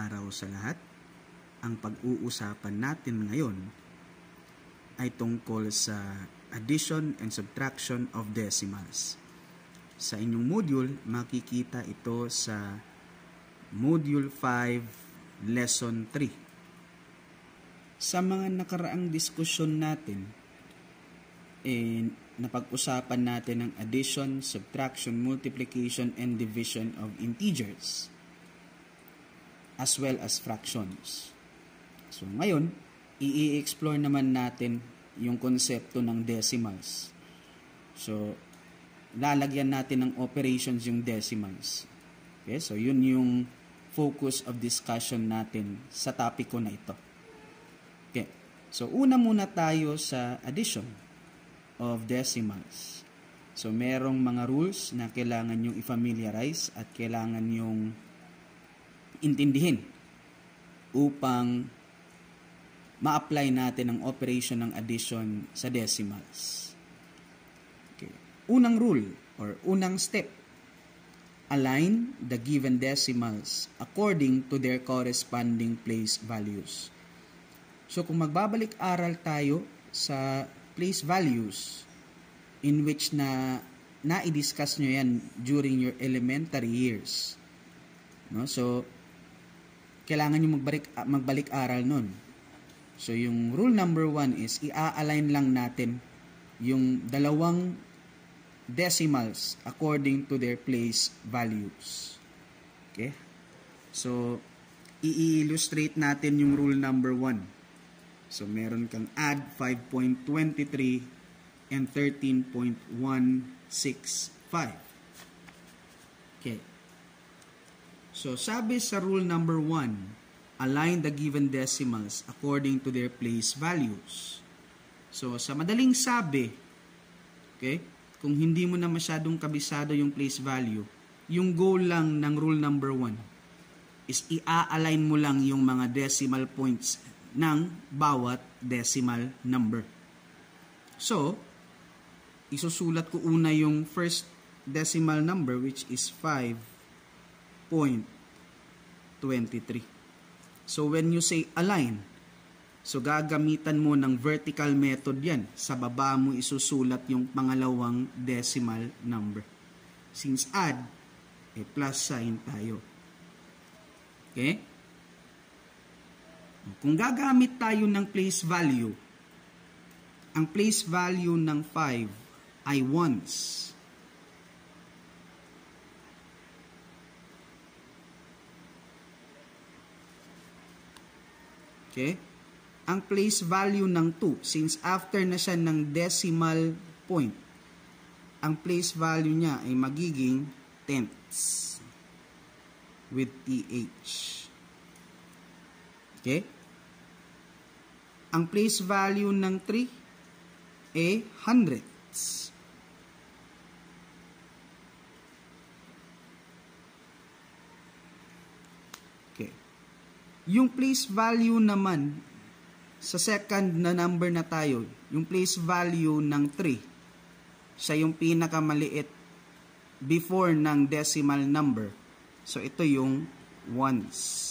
araw sa lahat. Ang pag-uusapan natin ngayon ay tungkol sa addition and subtraction of decimals. Sa inyong module, makikita ito sa Module 5, Lesson 3. Sa mga nakaraang diskusyon natin, napag-usapan natin ang addition, subtraction, multiplication, and division of integers, as well as fractions. So ngayon, i-explore naman natin yung konsepto ng decimals. So, lalagyan natin ng operations yung decimals. Okay, so yun yung focus of discussion natin sa topiko na ito. Okay, so una muna tayo sa addition of decimals. So merong mga rules na kailangan yung i-familiarize at kailangan yung intindihin upang ma-apply natin ang operation ng addition sa decimals. Okay. Unang rule or unang step, align the given decimals according to their corresponding place values. So kung magbabalik-aral tayo sa place values in which na-i-discuss nyo yan during your elementary years. No? So, kailangan nyo magbalik-aral nun. So, yung rule number 1 is i-align lang natin yung dalawang decimals according to their place values. Okay? So, i-illustrate natin yung rule number 1. So, meron kang add 5.23 and 13.165. Okay. So, sabi sa rule number 1, align the given decimals according to their place values. So, sa madaling sabi, okay, kung hindi mo na masyadong kabisado yung place value, yung goal lang ng rule number 1 is i-align mo lang yung mga decimal points ng bawat decimal number. So, isusulat ko una yung first decimal number which is 5.23. So, when you say align, so gagamitan mo ng vertical method yan. Sa baba mo isusulat yung pangalawang decimal number. Since add, plus sign tayo. Okay? Kung gagamit tayo ng place value, ang place value ng 5 ay ones. Okay? Ang place value ng 2, since after na siya ng decimal point, ang place value niya ay magiging tenths with TH. Okay? Ang place value ng 3 ay hundredths. Okay. Yung place value naman sa second na number na tayo, yung place value ng 3, siya yung pinakamaliit before ng decimal number. So ito yung ones.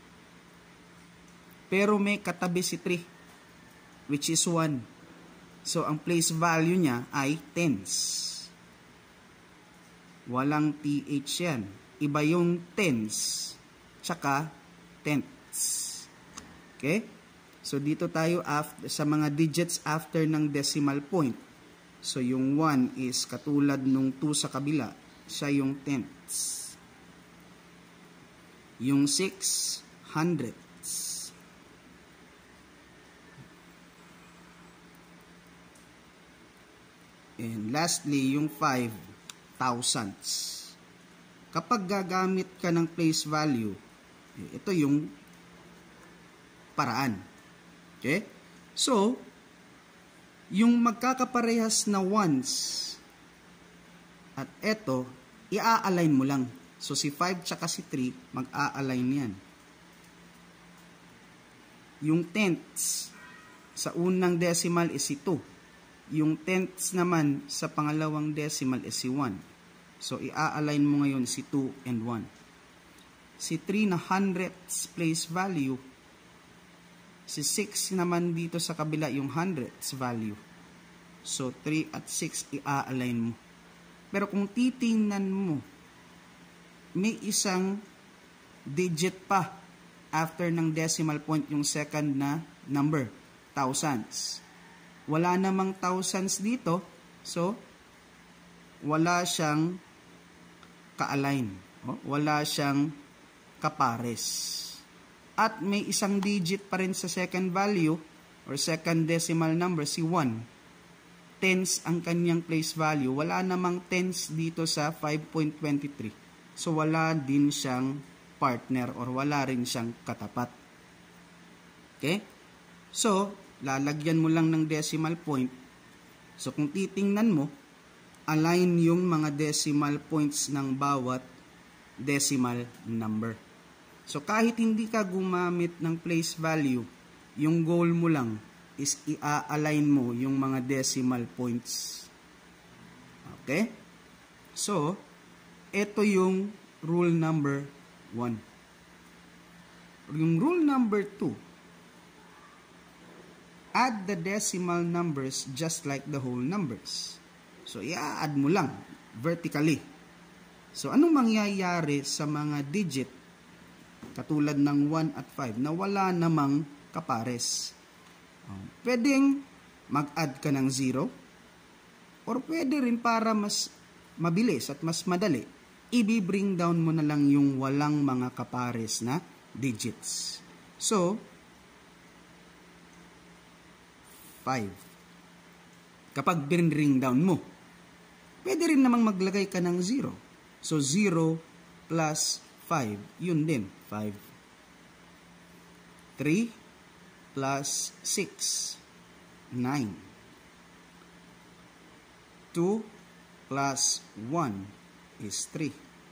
Pero may katabi si 3, which is 1. So, ang place value niya ay tens. Walang TH yan. Iba yung tens, tsaka tenths. Okay? So, dito tayo sa mga digits after ng decimal point. So, yung 1 is katulad nung 2 sa kabila. Siya yung tenths. Yung 6, hundredths. And lastly, yung 5, thousandths. Kapag gagamit ka ng place value, ito yung paraan. Okay? So, yung magkakaparehas na ones at ito, i-align mo lang. So, si 5 tsaka si 3, mag-a-align yan. Yung tenths sa unang decimal is si 2. Yung tenths naman sa pangalawang decimal is si 1. So, i-align mo ngayon si 2 and 1. Si 3 na hundredths place value. Si 6 naman dito sa kabila yung hundredths value. So, 3 at 6 i-align mo. Pero kung titingnan mo, may isang digit pa after ng decimal point yung second na number, thousands. Wala namang thousands dito, so wala siyang ka-align. Wala siyang kapares. At may isang digit pa rin sa second value or second decimal number, si 1. Tens ang kanyang place value. Wala namang tens dito sa 5.23. So, wala din siyang partner or wala rin siyang katapat. Okay? So, lalagyan mo lang ng decimal point. So, kung titingnan mo, align yung mga decimal points ng bawat decimal number. So, kahit hindi ka gumamit ng place value, yung goal mo lang is i-align mo yung mga decimal points. Okay? So, ito yung rule number 1. Yung rule number 2, add the decimal numbers just like the whole numbers. So, i-add mo lang vertically. So, anong mangyayari sa mga digit katulad ng 1 at 5 na wala namang kapares? Pwedeng mag-add ka ng 0 or pwede rin para mas mabilis at mas madali, i-bring down mo na lang yung walang mga kapares na digits. So, 5. Kapag bring down mo, pwede rin namang maglagay ka ng 0. So, 0 plus 5, yun din, 5. 3 plus 6, 9. 2 plus 1 is 3.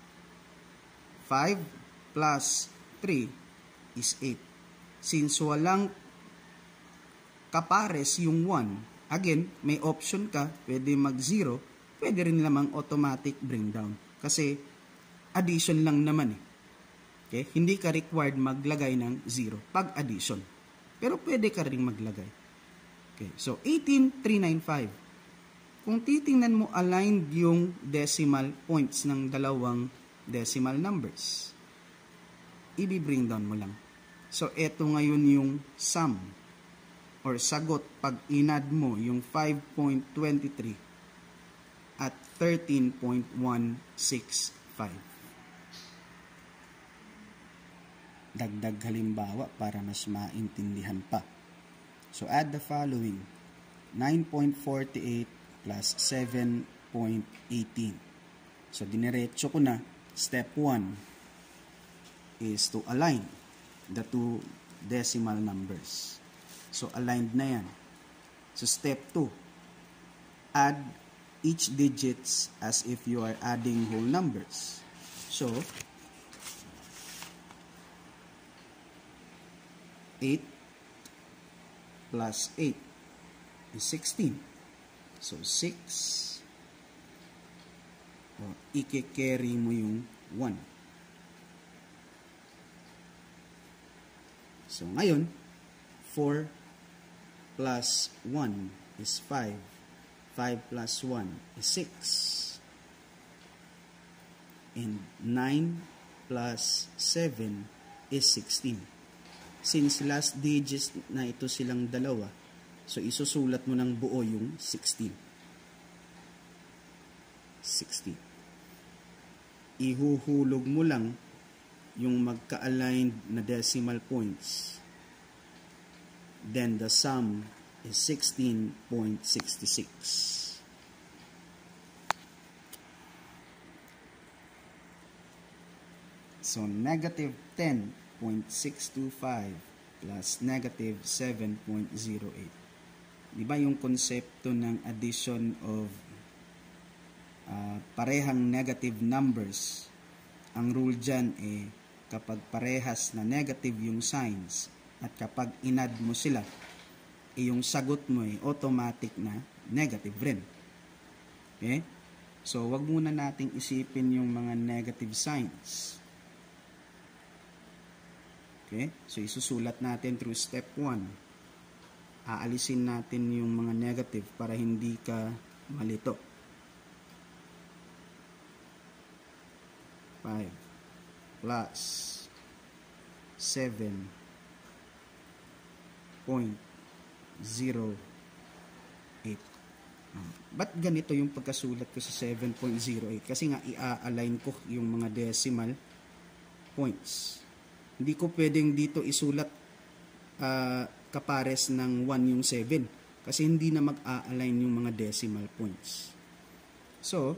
5 plus 3 is 8. Since walang kapares yung 1, again, may option ka, pwede mag-0, pwede rin namang automatic bring down. Kasi addition lang naman eh. Okay? Hindi ka required maglagay ng 0 pag addition. Pero pwede ka rin maglagay. Okay, so 18,395. Kung titingnan mo, aligned yung decimal points ng dalawang decimal numbers. I-bring down mo lang. So, eto ngayon yung sum or sagot pag inad mo yung 5.23 at 13.165. Dagdag halimbawa para mas maintindihan pa. So, add the following. 9.48 plus 7.18. So, diniretso ko na. Step 1 is to align the two decimal numbers. So, aligned na yan. So, step 2, add each digits as if you are adding whole numbers. So, 8 plus 8 is 16. So, 6. I-carry mo yung 1. So, ngayon, 4 plus 1 is 5. 5 plus 1 is 6. And 9 plus 7 is 16. Since last digits na ito silang dalawa, so isusulat mo ng buo yung 16. 16. Ihuhulog mo lang yung magka-aligned na decimal points. Then the sum is 16.66. So, negative 10.625 plus negative 7.08. Diba yung konsepto ng addition of parehang negative numbers? Ang rule dyan kapag parehas na negative yung signs at kapag inad mo sila, yung sagot mo automatic na negative rin. Okay? So, wag muna nating isipin yung mga negative signs. Okay? So, isusulat natin through step 1. Aalisin natin yung mga negative para hindi ka malito. 5 plus 7.08. Ba't ganito yung pagkasulat ko sa 7.08? Kasi nga i-align ko yung mga decimal points. Hindi ko pwedeng dito isulat kapares ng 1 yung 7 kasi hindi na mag-a-align yung mga decimal points. So,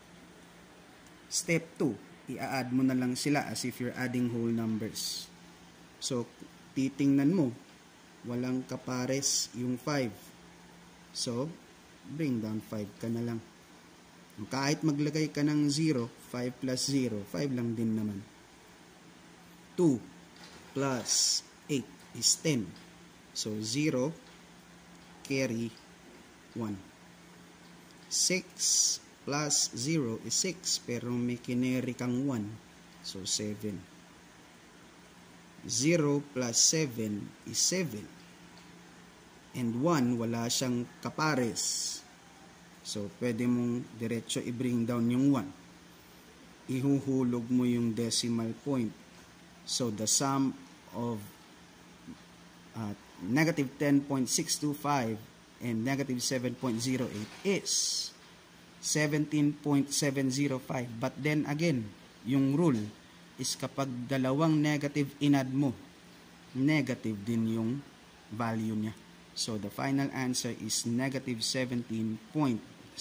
step 2, i-add mo na lang sila as if you're adding whole numbers. So, titingnan mo, walang kapares yung 5. So, bring down 5 ka na lang. Kahit maglagay ka ng 0, 5 plus 0, 5 lang din naman. 2 plus 8 is 10. So, 0, carry 1. 6 plus 0 is 6, pero may kineri kang 1. So, 7. 0 plus 7 is 7. And 1, wala siyang kapares. So, pwede mong diretso i-bring down yung 1. Ihuhulog mo yung decimal point. So, the sum of negative 10.625 and negative 7.08 is 17.705. But then again, yung rule is kapag dalawang negative inadd mo, negative din yung value niya. So, the final answer is negative 17.705.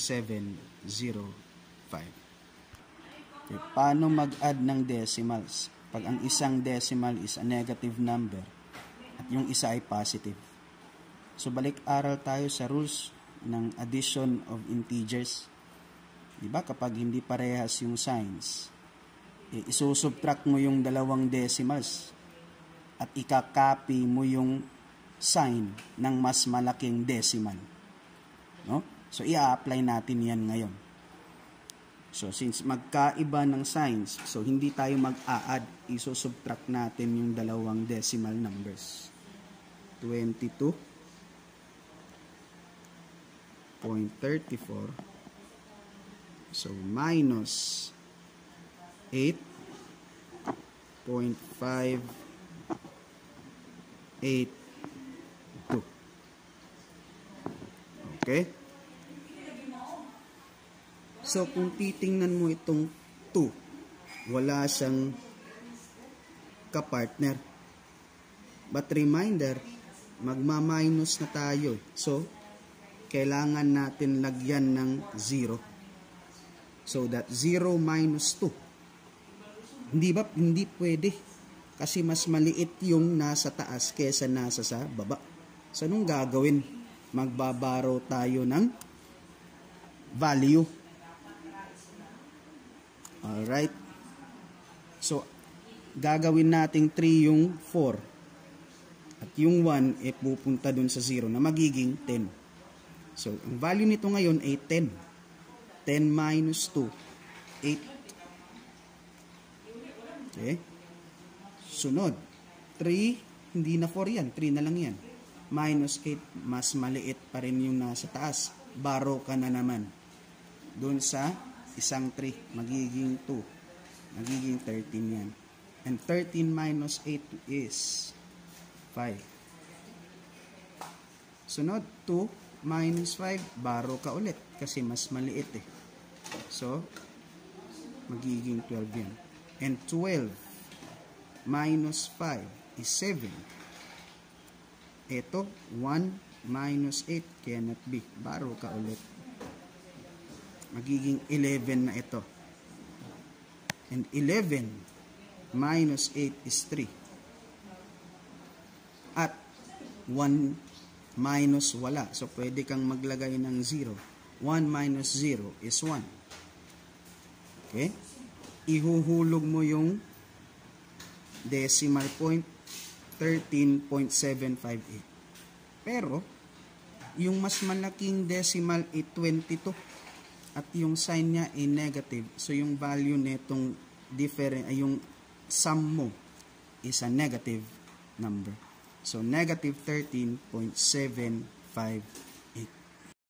Okay, paano mag-add ng decimals? Pag ang isang decimal is a negative number at yung isa ay positive. So, balik-aral tayo sa rules ng addition of integers. Diba? Kapag hindi parehas yung signs, isusubtract mo yung dalawang decimals at ikakopy mo yung sign ng mas malaking decimal. No? So, i-apply natin yan ngayon. So, since magkaiba ng signs, so hindi tayo mag-a-add, isusubtract natin yung dalawang decimal numbers. 22.34. So, minus 8.582. Okay? So, kung titingnan mo itong 2, wala siyang kapartner. But reminder, magma-minus na tayo. So, kailangan natin lagyan ng 0. So, that 0 minus 2. Hindi pwede. Kasi mas maliit yung nasa taas kesa nasa sa baba. So, anong gagawin? Magbabaro tayo ng value. Alright. So, gagawin nating 3 yung 4. At yung 1, pupunta dun sa 0 na magiging 10. So, ang value nito ngayon ay 10. 10 minus 2, 8. Okay. Sunod. 3, hindi na 4 yan. 3 na lang yan. Minus 8, mas maliit pa rin yung nasa taas. Baro ka na naman. Doon sa isang 3, magiging 2. Magiging 13 yan. And 13 minus 8 is 5. Sunod, 2 minus 5, baro ka ulit. Kasi mas maliit eh. So, magiging 12 yan. And 12 minus 5 is 7. Ito, 1 minus 8 cannot be. Baro ka ulit. Magiging 11 na ito. And 11 minus 8 is 3. At 1 minus wala. So, pwede kang maglagay ng 0. 1 minus 0 is 1. Okay? Ihuhulog mo yung decimal point 13.758. Pero, yung mas malaking decimal ay 22 at yung sign niya ay negative. So, yung value netong different, yung sum mo is a negative number. So, negative 13.753.